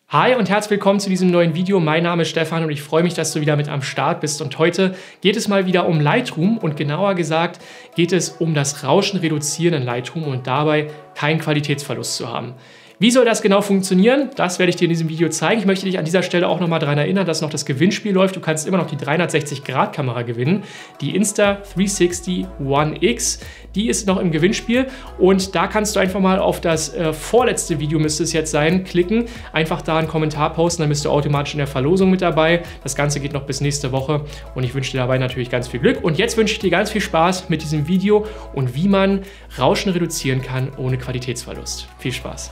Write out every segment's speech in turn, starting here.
Hi und herzlich willkommen zu diesem neuen Video. Mein Name ist Stefan und ich freue mich, dass du wieder mit am Start bist. Und heute geht es mal wieder um Lightroom und genauer gesagt geht es um das Rauschen reduzieren in Lightroom und dabei keinen Qualitätsverlust zu haben. Wie soll das genau funktionieren? Das werde ich dir in diesem Video zeigen. Ich möchte dich an dieser Stelle auch nochmal daran erinnern, dass noch das Gewinnspiel läuft. Du kannst immer noch die 360-Grad-Kamera gewinnen. Die Insta360 One X, die ist noch im Gewinnspiel. Und da kannst du einfach mal auf das vorletzte Video, müsste es jetzt sein, klicken. Einfach da einen Kommentar posten, dann bist du automatisch in der Verlosung mit dabei. Das Ganze geht noch bis nächste Woche und ich wünsche dir dabei natürlich ganz viel Glück. Und jetzt wünsche ich dir ganz viel Spaß mit diesem Video und wie man Rauschen reduzieren kann ohne Qualitätsverlust. Viel Spaß!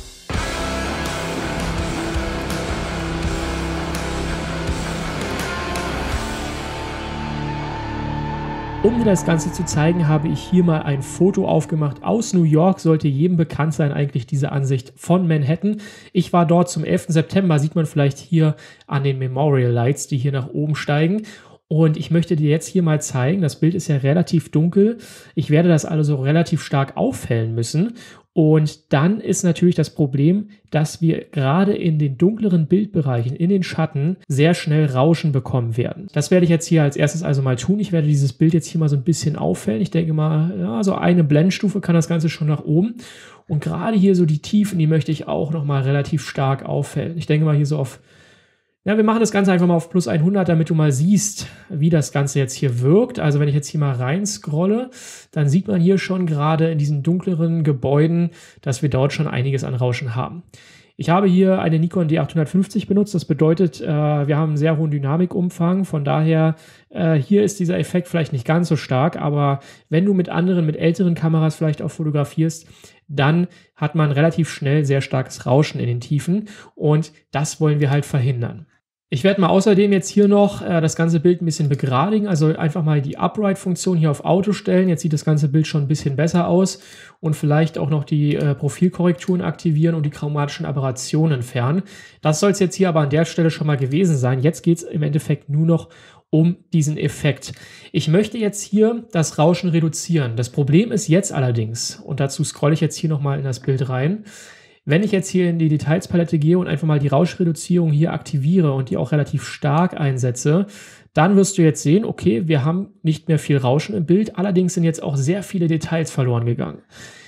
Um dir das Ganze zu zeigen, habe ich hier mal ein Foto aufgemacht aus New York. Sollte jedem bekannt sein, eigentlich diese Ansicht von Manhattan. Ich war dort zum 11. September, sieht man vielleicht hier an den Memorial Lights, die hier nach oben steigen. Und ich möchte dir jetzt hier mal zeigen, das Bild ist ja relativ dunkel. Ich werde das also relativ stark aufhellen müssen. Und dann ist natürlich das Problem, dass wir gerade in den dunkleren Bildbereichen, in den Schatten, sehr schnell Rauschen bekommen werden. Das werde ich jetzt hier als erstes also mal tun. Ich werde dieses Bild jetzt hier mal so ein bisschen aufhellen. Ich denke mal, ja, so eine Blendstufe kann das Ganze schon nach oben. Und gerade hier so die Tiefen, die möchte ich auch nochmal relativ stark aufhellen. Ich denke mal hier so auf... Ja, wir machen das Ganze einfach mal auf plus 100, damit du mal siehst, wie das Ganze jetzt hier wirkt. Also wenn ich jetzt hier mal rein scrolle, dann sieht man hier schon gerade in diesen dunkleren Gebäuden, dass wir dort schon einiges an Rauschen haben. Ich habe hier eine Nikon D850 benutzt. Das bedeutet, wir haben einen sehr hohen Dynamikumfang. Von daher, hier ist dieser Effekt vielleicht nicht ganz so stark. Aber wenn du mit älteren Kameras vielleicht auch fotografierst, dann hat man relativ schnell sehr starkes Rauschen in den Tiefen. Und das wollen wir halt verhindern. Ich werde mal außerdem jetzt hier noch das ganze Bild ein bisschen begradigen, also einfach mal die Upright-Funktion hier auf Auto stellen. Jetzt sieht das ganze Bild schon ein bisschen besser aus und vielleicht auch noch die Profilkorrekturen aktivieren und die chromatischen Aberrationen entfernen. Das soll es jetzt hier aber an der Stelle schon mal gewesen sein. Jetzt geht es im Endeffekt nur noch um diesen Effekt. Ich möchte jetzt hier das Rauschen reduzieren. Das Problem ist jetzt allerdings, und dazu scrolle ich jetzt hier nochmal in das Bild rein, wenn ich jetzt hier in die Detailspalette gehe und einfach mal die Rauschreduzierung hier aktiviere und die auch relativ stark einsetze, dann wirst du jetzt sehen, okay, wir haben nicht mehr viel Rauschen im Bild, allerdings sind jetzt auch sehr viele Details verloren gegangen.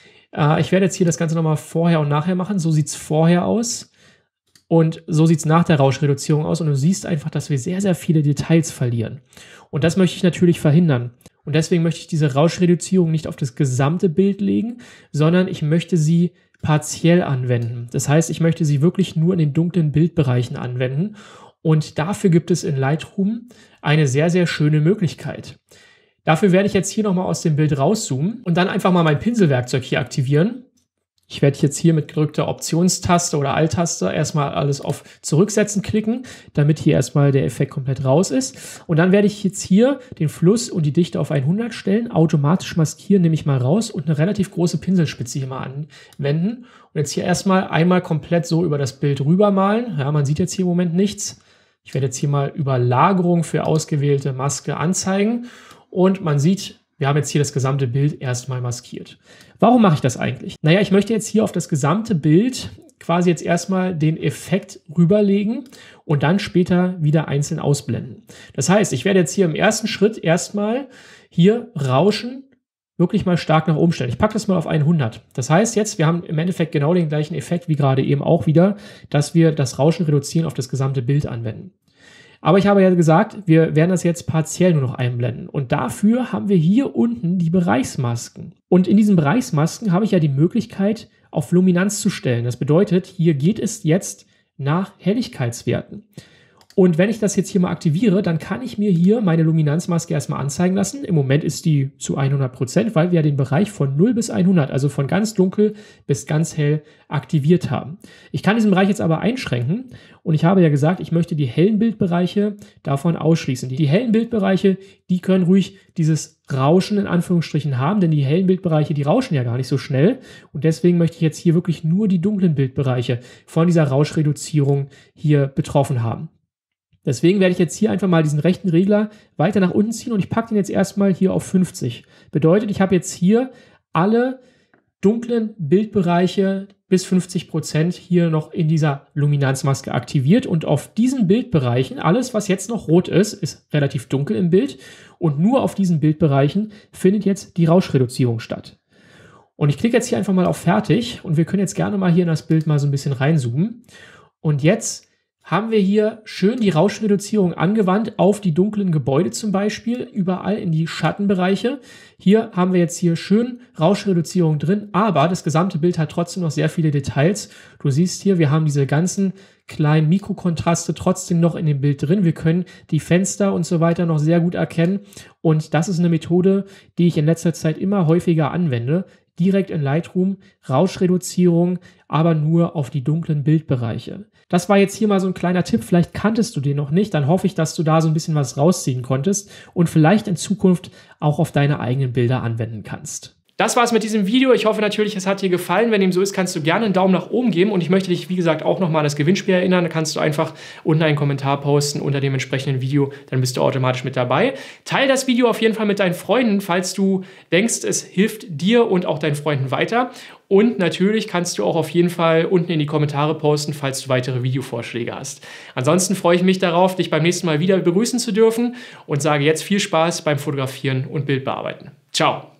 Ich werde jetzt hier das Ganze nochmal vorher und nachher machen. So sieht es vorher aus und so sieht es nach der Rauschreduzierung aus und du siehst einfach, dass wir sehr, sehr viele Details verlieren. Und das möchte ich natürlich verhindern. Und deswegen möchte ich diese Rauschreduzierung nicht auf das gesamte Bild legen, sondern ich möchte sie partiell anwenden. Das heißt, ich möchte sie wirklich nur in den dunklen Bildbereichen anwenden und dafür gibt es in Lightroom eine sehr, sehr schöne Möglichkeit. Dafür werde ich jetzt hier nochmal aus dem Bild rauszoomen und dann einfach mal mein Pinselwerkzeug hier aktivieren. Ich werde jetzt hier mit gedrückter Optionstaste oder Alt-Taste erstmal alles auf Zurücksetzen klicken, damit hier erstmal der Effekt komplett raus ist. Und dann werde ich jetzt hier den Fluss und die Dichte auf 100 stellen, automatisch maskieren, nehme ich mal raus und eine relativ große Pinselspitze hier mal anwenden. Und jetzt hier erstmal einmal komplett so über das Bild rüber malen. Ja, man sieht jetzt hier im Moment nichts. Ich werde jetzt hier mal Überlagerung für ausgewählte Maske anzeigen und man sieht, wir haben jetzt hier das gesamte Bild erstmal maskiert. Warum mache ich das eigentlich? Naja, ich möchte jetzt hier auf das gesamte Bild quasi jetzt erstmal den Effekt rüberlegen und dann später wieder einzeln ausblenden. Das heißt, ich werde jetzt hier im ersten Schritt erstmal hier Rauschen wirklich mal stark nach oben stellen. Ich packe das mal auf 100. Das heißt jetzt, wir haben im Endeffekt genau den gleichen Effekt wie gerade eben auch wieder, dass wir das Rauschen reduzieren auf das gesamte Bild anwenden. Aber ich habe ja gesagt, wir werden das jetzt partiell nur noch einblenden. Und dafür haben wir hier unten die Bereichsmasken. Und in diesen Bereichsmasken habe ich ja die Möglichkeit, auf Luminanz zu stellen. Das bedeutet, hier geht es jetzt nach Helligkeitswerten. Und wenn ich das jetzt hier mal aktiviere, dann kann ich mir hier meine Luminanzmaske erstmal anzeigen lassen. Im Moment ist die zu 100%, weil wir ja den Bereich von 0 bis 100, also von ganz dunkel bis ganz hell aktiviert haben. Ich kann diesen Bereich jetzt aber einschränken und ich habe ja gesagt, ich möchte die hellen Bildbereiche davon ausschließen. Die hellen Bildbereiche, die können ruhig dieses Rauschen in Anführungsstrichen haben, denn die hellen Bildbereiche, die rauschen ja gar nicht so schnell und deswegen möchte ich jetzt hier wirklich nur die dunklen Bildbereiche von dieser Rauschreduzierung hier betroffen haben. Deswegen werde ich jetzt hier einfach mal diesen rechten Regler weiter nach unten ziehen und ich packe den jetzt erstmal hier auf 50. Bedeutet, ich habe jetzt hier alle dunklen Bildbereiche bis 50% hier noch in dieser Luminanzmaske aktiviert und auf diesen Bildbereichen, alles was jetzt noch rot ist, ist relativ dunkel im Bild und nur auf diesen Bildbereichen findet jetzt die Rauschreduzierung statt. Und ich klicke jetzt hier einfach mal auf Fertig und wir können jetzt gerne mal hier in das Bild mal so ein bisschen reinzoomen. Und jetzt haben wir hier schön die Rauschreduzierung angewandt auf die dunklen Gebäude zum Beispiel, überall in die Schattenbereiche. Hier haben wir jetzt hier schön Rauschreduzierung drin, aber das gesamte Bild hat trotzdem noch sehr viele Details. Du siehst hier, wir haben diese ganzen kleinen Mikrokontraste trotzdem noch in dem Bild drin. Wir können die Fenster und so weiter noch sehr gut erkennen und das ist eine Methode, die ich in letzter Zeit immer häufiger anwende. Direkt in Lightroom, Rauschreduzierung, aber nur auf die dunklen Bildbereiche. Das war jetzt hier mal so ein kleiner Tipp, vielleicht kanntest du den noch nicht, dann hoffe ich, dass du da so ein bisschen was rausziehen konntest und vielleicht in Zukunft auch auf deine eigenen Bilder anwenden kannst. Das war's mit diesem Video. Ich hoffe natürlich, es hat dir gefallen. Wenn dem so ist, kannst du gerne einen Daumen nach oben geben. Und ich möchte dich, wie gesagt, auch nochmal an das Gewinnspiel erinnern. Da kannst du einfach unten einen Kommentar posten unter dem entsprechenden Video. Dann bist du automatisch mit dabei. Teil das Video auf jeden Fall mit deinen Freunden, falls du denkst, es hilft dir und auch deinen Freunden weiter. Und natürlich kannst du auch auf jeden Fall unten in die Kommentare posten, falls du weitere Videovorschläge hast. Ansonsten freue ich mich darauf, dich beim nächsten Mal wieder begrüßen zu dürfen und sage jetzt viel Spaß beim Fotografieren und Bildbearbeiten. Ciao!